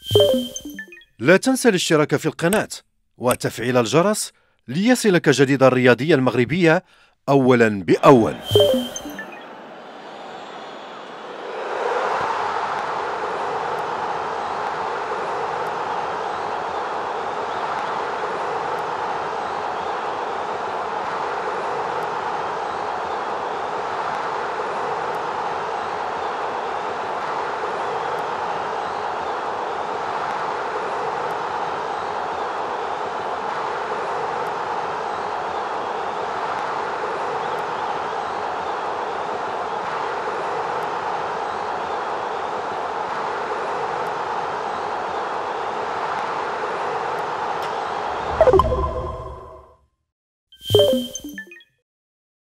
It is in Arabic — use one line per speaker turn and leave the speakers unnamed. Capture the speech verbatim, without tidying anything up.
لا تنسى الاشتراك في القناة وتفعيل الجرس ليصلك جديد الرياضية المغربية أولا بأول.